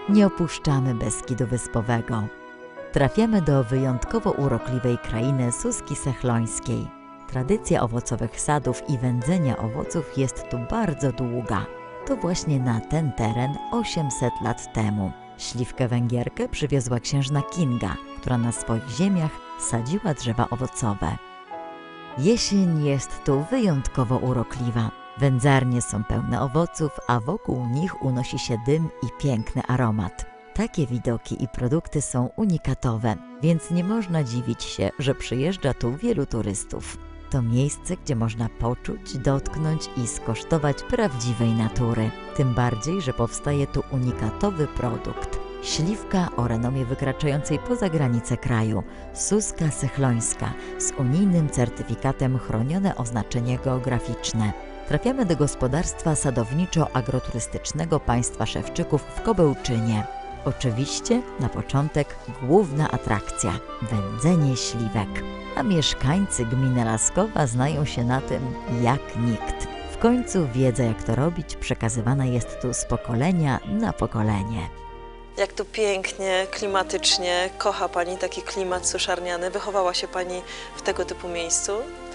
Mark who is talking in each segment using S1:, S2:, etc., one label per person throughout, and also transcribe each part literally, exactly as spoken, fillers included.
S1: nie opuszczamy Beskidu Wyspowego. Trafiamy do wyjątkowo urokliwej krainy Suski Sechlońskiej. Tradycja owocowych sadów i wędzenia owoców jest tu bardzo długa. To właśnie na ten teren osiemset lat temu śliwkę węgierkę przywiozła księżna Kinga, która na swoich ziemiach sadziła drzewa owocowe. Jesień jest tu wyjątkowo urokliwa. Wędzarnie są pełne owoców, a wokół nich unosi się dym i piękny aromat. Takie widoki i produkty są unikatowe, więc nie można dziwić się, że przyjeżdża tu wielu turystów. To miejsce, gdzie można poczuć, dotknąć i skosztować prawdziwej natury. Tym bardziej, że powstaje tu unikatowy produkt. Śliwka o renomie wykraczającej poza granice kraju, Suska Sechlońska, z unijnym certyfikatem chronione oznaczenie geograficzne. Trafiamy do gospodarstwa sadowniczo-agroturystycznego państwa Szewczyków w Kobełczynie. Oczywiście na początek główna atrakcja – wędzenie śliwek. A mieszkańcy gminy Laskowa znają się na tym jak nikt. W końcu wiedza, jak to robić, przekazywana jest tu z pokolenia na pokolenie.
S2: Jak tu pięknie, klimatycznie, kocha Pani taki klimat suszarniany. Wychowała się Pani w tego typu miejscu?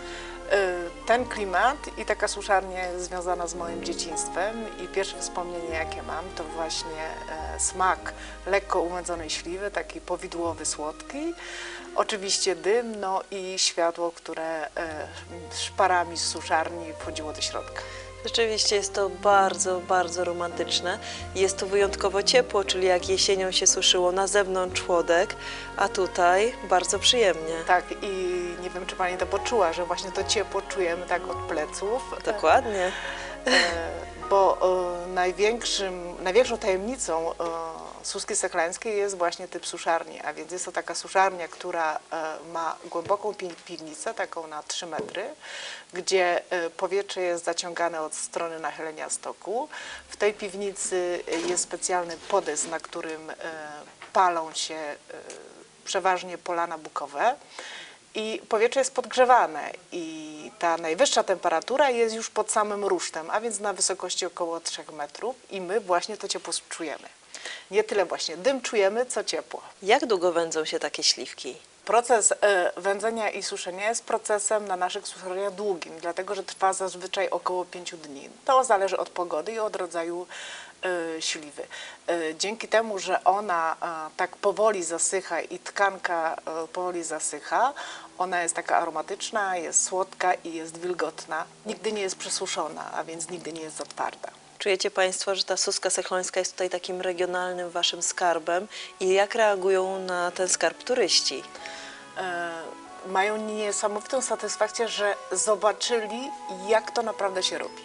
S3: Ten klimat i taka suszarnia jest związana z moim dzieciństwem i pierwsze wspomnienie, jakie mam, to właśnie smak lekko umędzonej śliwy, taki powidłowy, słodki. Oczywiście dym, no i światło, które szparami z suszarni wchodziło do środka.
S2: Rzeczywiście jest to bardzo, bardzo romantyczne. Jest tu wyjątkowo ciepło, czyli jak jesienią się suszyło na zewnątrz chłodek, a tutaj bardzo przyjemnie.
S3: Tak, i nie wiem, czy Pani to poczuła, że właśnie to ciepło czujemy tak od pleców.
S2: Dokładnie.
S3: Bo największym, największą tajemnicą Suski Sechleńskiej jest właśnie typ suszarni, a więc jest to taka suszarnia, która ma głęboką piwnicę, taką na trzy metry, gdzie powietrze jest zaciągane od strony nachylenia stoku. W tej piwnicy jest specjalny podest, na którym palą się przeważnie polana bukowe i powietrze jest podgrzewane i ta najwyższa temperatura jest już pod samym rusztem, a więc na wysokości około trzech metrów i my właśnie to ciepło czujemy. Nie tyle właśnie dym czujemy, co ciepło.
S2: Jak długo wędzą się takie śliwki?
S3: Proces wędzenia i suszenia jest procesem na naszych suszarniach długim, dlatego że trwa zazwyczaj około pięciu dni. To zależy od pogody i od rodzaju śliwy. Dzięki temu, że ona tak powoli zasycha i tkanka powoli zasycha, ona jest taka aromatyczna, jest słodka i jest wilgotna. Nigdy nie jest przesuszona, a więc nigdy nie jest za twarda.
S2: Czujecie Państwo, że ta Suska Sechlońska jest tutaj takim regionalnym Waszym skarbem i jak reagują na ten skarb turyści?
S3: E, mają niesamowitą satysfakcję, że zobaczyli, jak to naprawdę się robi.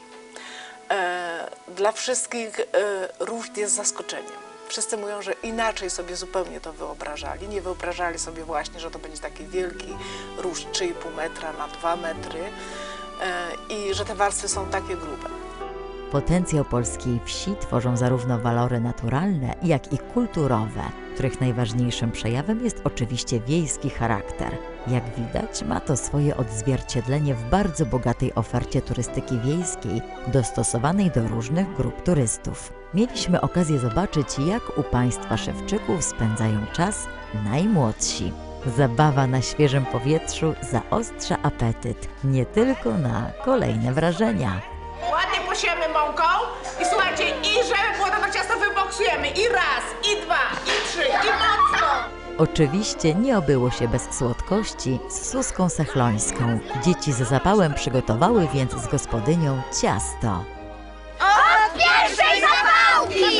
S3: E, dla wszystkich e, ruszt jest zaskoczeniem. Wszyscy mówią, że inaczej sobie zupełnie to wyobrażali. Nie wyobrażali sobie właśnie, że to będzie taki wielki ruszt trzy i pół metra na dwa metry e, i że te warstwy są takie grube.
S1: Potencjał polskiej wsi tworzą zarówno walory naturalne, jak i kulturowe, których najważniejszym przejawem jest oczywiście wiejski charakter. Jak widać, ma to swoje odzwierciedlenie w bardzo bogatej ofercie turystyki wiejskiej, dostosowanej do różnych grup turystów. Mieliśmy okazję zobaczyć, jak u państwa Szewczyków spędzają czas najmłodsi. Zabawa na świeżym powietrzu zaostrza apetyt, nie tylko na kolejne wrażenia.
S4: Ładnie posiemy mąką i słuchajcie, i żeby było to ciasto wyboksujemy i raz, i dwa, i trzy, i mocno.
S1: Oczywiście nie obyło się bez słodkości z Suską Sechlońską. Dzieci ze zapałem przygotowały więc z gospodynią ciasto.
S4: Od pierwszej zapałki!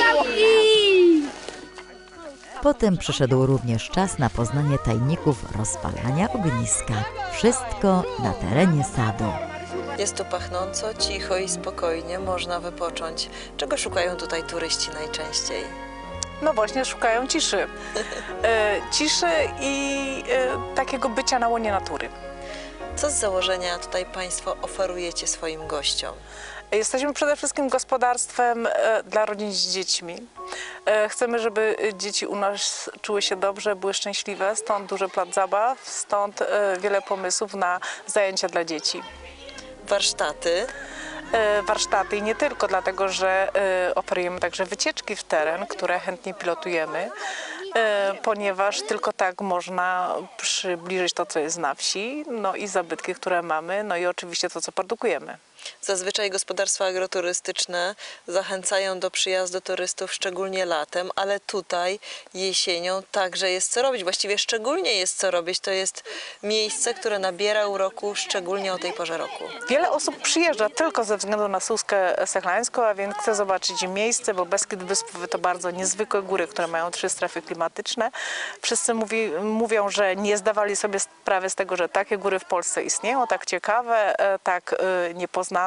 S1: Potem przyszedł również czas na poznanie tajników rozpalania ogniska. Wszystko na terenie sadu.
S2: Jest tu pachnąco, cicho i spokojnie, można wypocząć. Czego szukają tutaj turyści najczęściej?
S3: No właśnie, szukają ciszy. E, ciszy i e, takiego bycia na łonie natury.
S2: Co z założenia tutaj Państwo oferujecie swoim gościom?
S3: Jesteśmy przede wszystkim gospodarstwem e, dla rodzin z dziećmi. E, chcemy, żeby dzieci u nas czuły się dobrze, były szczęśliwe, stąd duży plac zabaw, stąd e, wiele pomysłów na zajęcia dla dzieci.
S2: Warsztaty?
S3: e, warsztaty i nie tylko, dlatego że e, oferujemy także wycieczki w teren, które chętnie pilotujemy, e, ponieważ tylko tak można przybliżyć to, co jest na wsi, no i zabytki, które mamy, no i oczywiście to, co produkujemy.
S2: Zazwyczaj gospodarstwa agroturystyczne zachęcają do przyjazdu turystów szczególnie latem, ale tutaj jesienią także jest co robić. Właściwie szczególnie jest co robić. To jest miejsce, które nabiera uroku szczególnie o tej porze roku.
S3: Wiele osób przyjeżdża tylko ze względu na Suskę Sechlańską, a więc chce zobaczyć miejsce, bo Beskid Wyspowy to bardzo niezwykłe góry, które mają trzy strefy klimatyczne. Wszyscy mówi, mówią, że nie zdawali sobie sprawy z tego, że takie góry w Polsce istnieją, tak ciekawe, tak niepoznane.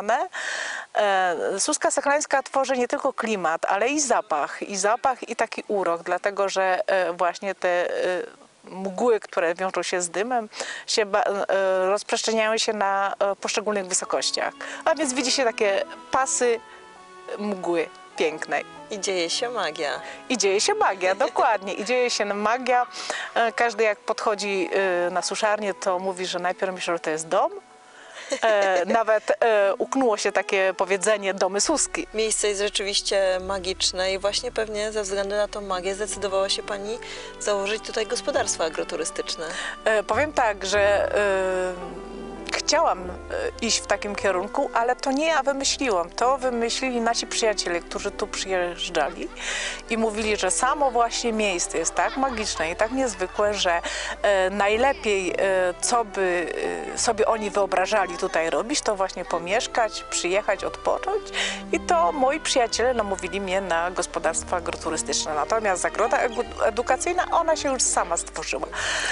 S3: Suska Sechlańska tworzy nie tylko klimat, ale i zapach, i zapach, i taki urok, dlatego że właśnie te mgły, które wiążą się z dymem, się rozprzestrzeniają się na poszczególnych wysokościach. A więc widzi się takie pasy mgły pięknej.
S2: I dzieje się magia.
S3: I dzieje się magia, dokładnie. I dzieje się magia. Każdy jak podchodzi na suszarnię, to mówi, że najpierw myśli, że to jest dom. E, nawet e, uknęło się takie powiedzenie domy Suski.
S2: Miejsce jest rzeczywiście magiczne i właśnie pewnie ze względu na tą magię zdecydowała się Pani założyć tutaj gospodarstwo agroturystyczne.
S3: E, powiem tak, że e, chciałam iść w takim kierunku, ale to nie ja wymyśliłam. To wymyślili nasi przyjaciele, którzy tu przyjeżdżali i mówili, że samo właśnie miejsce jest tak magiczne i tak niezwykłe, że e, najlepiej, e, co by e, sobie oni wyobrażali tutaj robić, to właśnie pomieszkać, przyjechać, odpocząć i to moi przyjaciele namówili mnie na gospodarstwo agroturystyczne. Natomiast zagroda edukacyjna, ona się już sama stworzyła.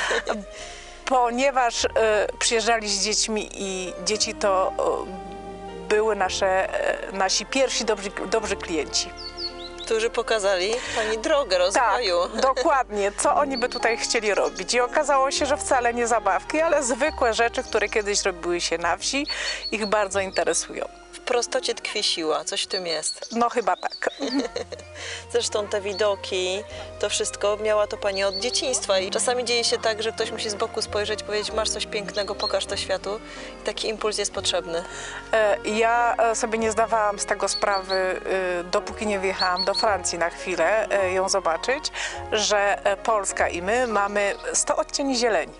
S3: Ponieważ y, przyjeżdżali z dziećmi i dzieci to y, były nasze, y, nasi pierwsi dobrzy, dobrzy klienci.
S2: Którzy pokazali Pani drogę rozwoju.
S3: Tak, dokładnie, co oni by tutaj chcieli robić. I okazało się, że wcale nie zabawki, ale zwykłe rzeczy, które kiedyś robiły się na wsi, ich bardzo interesują.
S2: W prostocie tkwi siła, coś w tym jest.
S3: No chyba tak.
S2: Zresztą te widoki, to wszystko miała to Pani od dzieciństwa i czasami dzieje się tak, że ktoś musi z boku spojrzeć, powiedzieć, masz coś pięknego, pokaż to światu i taki impuls jest potrzebny.
S3: Ja sobie nie zdawałam z tego sprawy, dopóki nie wyjechałam do Francji na chwilę ją zobaczyć, że Polska i my mamy sto odcieni zieleni.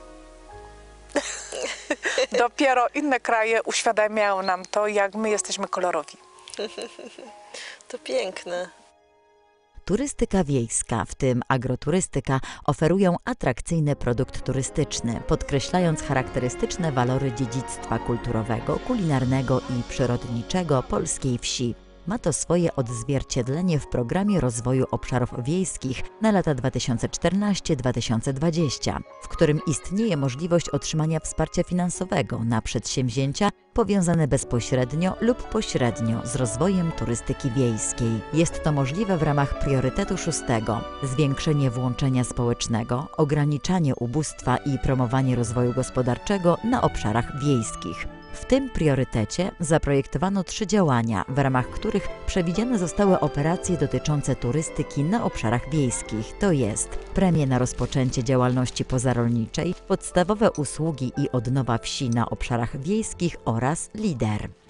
S3: Dopiero inne kraje uświadamiają nam to, jak my jesteśmy kolorowi.
S2: To piękne.
S1: Turystyka wiejska, w tym agroturystyka, oferują atrakcyjny produkt turystyczny, podkreślając charakterystyczne walory dziedzictwa kulturowego, kulinarnego i przyrodniczego polskiej wsi. Ma to swoje odzwierciedlenie w programie rozwoju obszarów wiejskich na lata dwa tysiące czternasty do dwa tysiące dwudziestego, w którym istnieje możliwość otrzymania wsparcia finansowego na przedsięwzięcia powiązane bezpośrednio lub pośrednio z rozwojem turystyki wiejskiej. Jest to możliwe w ramach priorytetu szóstego – zwiększenie włączenia społecznego, ograniczanie ubóstwa i promowanie rozwoju gospodarczego na obszarach wiejskich. W tym priorytecie zaprojektowano trzy działania, w ramach których przewidziane zostały operacje dotyczące turystyki na obszarach wiejskich, to jest premie na rozpoczęcie działalności pozarolniczej, podstawowe usługi i odnowa wsi na obszarach wiejskich oraz lider.